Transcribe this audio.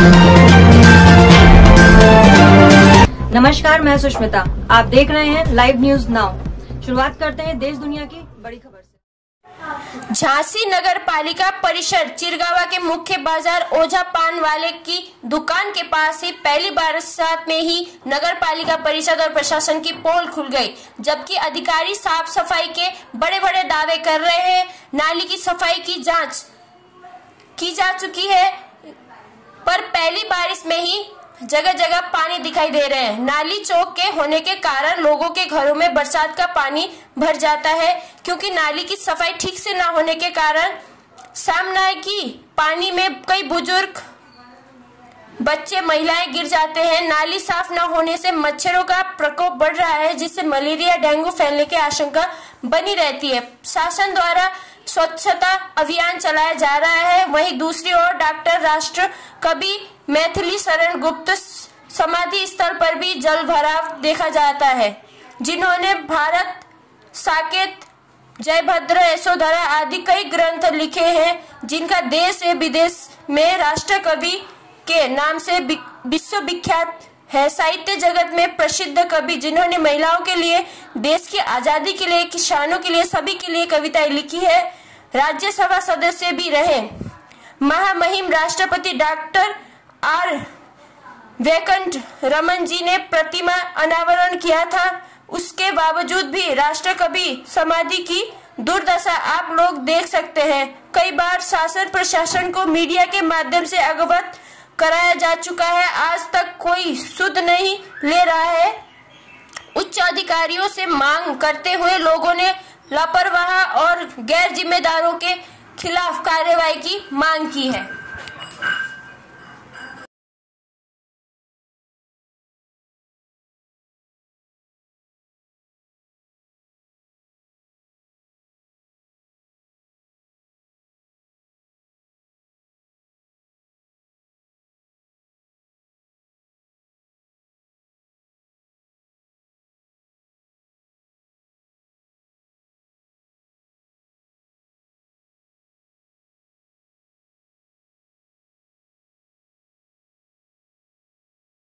नमस्कार, मैं सुष्मिता। आप देख रहे हैं लाइव न्यूज नाउ। शुरुआत करते हैं देश दुनिया की बड़ी खबर से। झांसी नगर पालिका परिषद चिरगावा के मुख्य बाजार ओझा पान वाले की दुकान के पास ही पहली बरसात में ही नगर पालिका परिषद और प्रशासन की पोल खुल गई, जबकि अधिकारी साफ सफाई के बड़े बड़े दावे कर रहे हैं। नाली की सफाई की जांच की जा चुकी है, पर पहली बारिश में ही जगह जगह पानी दिखाई दे रहे हैं। नाली चौक के होने के कारण लोगों के घरों में बरसात का पानी भर जाता है, क्योंकि नाली की सफाई ठीक से न होने के कारण सामने की पानी में कई बुजुर्ग, बच्चे, महिलाएं गिर जाते हैं। नाली साफ न होने से मच्छरों का प्रकोप बढ़ रहा है, जिससे मलेरिया, डेंगू फैलने की आशंका बनी रहती है। शासन द्वारा स्वच्छता अभियान चलाया जा रहा है। वहीं दूसरी ओर डॉक्टर राष्ट्र कवि मैथिली शरण गुप्त समाधि स्थल पर भी जल भराव देखा जाता है, जिन्होंने भारत साकेत, जयभद्र, यशोधरा आदि कई ग्रंथ लिखे हैं, जिनका देश से विदेश में राष्ट्र कवि के नाम से विश्वविख्यात है। साहित्य जगत में प्रसिद्ध कवि, जिन्होंने महिलाओं के लिए, देश की आजादी के लिए, किसानों के लिए, सभी के लिए कविताएं लिखी है। राज्यसभा सदस्य भी रहे। महामहिम राष्ट्रपति doctor R Venkataraman ji ने प्रतिमा अनावरण किया था। उसके बावजूद भी राष्ट्र कवि समाधि की दुर्दशा आप लोग देख सकते हैं। कई बार शासन प्रशासन को मीडिया के माध्यम से अवगत कराया जा चुका है, आज तक कोई सुध नहीं ले रहा है। उच्च अधिकारियों से मांग करते हुए लोगों ने लापरवाह और गैर जिम्मेदारों के खिलाफ कार्रवाई की मांग की है।